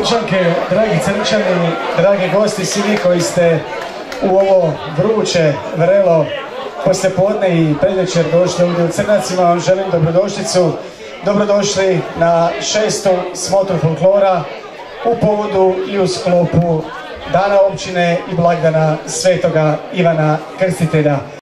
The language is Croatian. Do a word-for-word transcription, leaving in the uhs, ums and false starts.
Crnčanke, dragi Crnčani, dragi gosti, svi vi koji ste u ovo vruće, vrelo poslijepodne i predvečer došli ovdje u Crnacima, vam želim dobrodošlicu. Dobrodošli na šestu smotru folklora u povodu i u sklopu Dana općine i blagdana Svetoga Ivana Krstitelja.